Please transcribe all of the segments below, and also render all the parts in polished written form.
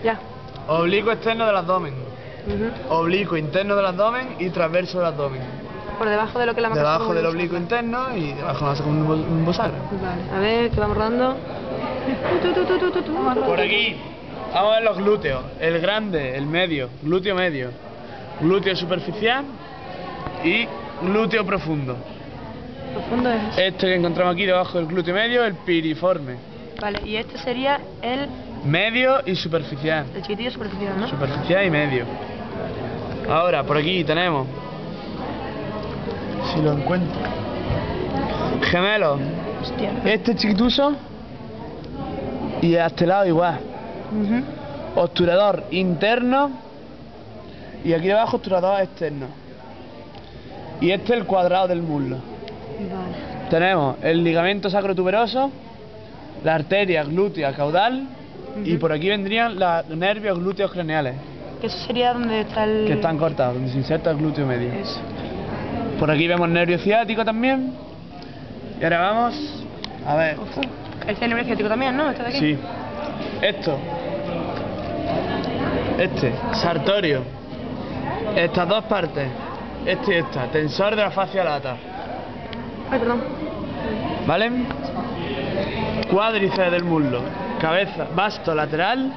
Ya. Oblicuo externo del abdomen. Oblicuo interno del abdomen y transverso del abdomen. Por debajo de lo que la marca. Debajo del oblicuo interno y debajo la con un bosagra. Vale, a ver, que vamos rodando. Por aquí, vamos a ver los glúteos. El grande, el medio, glúteo medio. Glúteo superficial y glúteo profundo. Profundo es. Este que encontramos aquí debajo del glúteo medio, el piriforme. Vale, y este sería el Medio y superficial. chiquitillo superficial, ¿no? Superficial y medio. Ahora, por aquí tenemos, si lo encuentro, gemelos. Hostia. Este chiquituso y a este lado igual. Obturador interno y aquí debajo obturador externo. Y este el cuadrado del muslo. Vale. Tenemos el ligamento sacrotuberoso, la arteria glútea caudal y por aquí vendrían los nervios glúteos craneales. Que eso sería donde está el... Que están cortados, donde se inserta el glúteo medio. Eso. Por aquí vemos nervio ciático también. Y ahora vamos a ver. Este es nervio ciático también, ¿no? Este de aquí. Sí. Esto. Este, sartorio. Estas dos partes. Este y esta. Tensor de la fascia lata. Ay, perdón. ¿Vale? Cuádriceps del muslo. Cabeza, vasto lateral.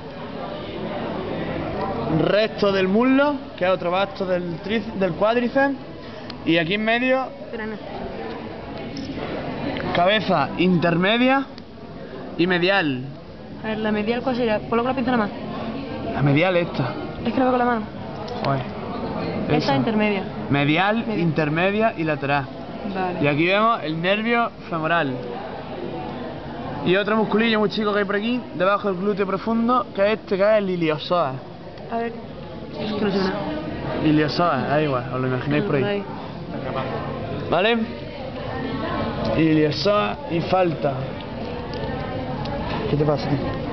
Recto del muslo, que es otro vasto del cuádriceps. Y aquí en medio, cabeza intermedia y medial. A ver, la medial, ¿cuál sería? Ponlo con la pinza nada más. La medial esta. Es que lo veo con la mano. Joder. Esta Esa. es intermedia. Medial, intermedia y lateral. Vale. Y aquí vemos el nervio femoral. Y otro musculillo muy chico que hay por aquí, debajo del glúteo profundo, que es este, que es el iliosoas. A ver. Es que no sé nada. Iliosoas, da igual, os lo imagináis por ahí. ¿Vale? Iliosoas y falta. ¿Qué te pasa, tío?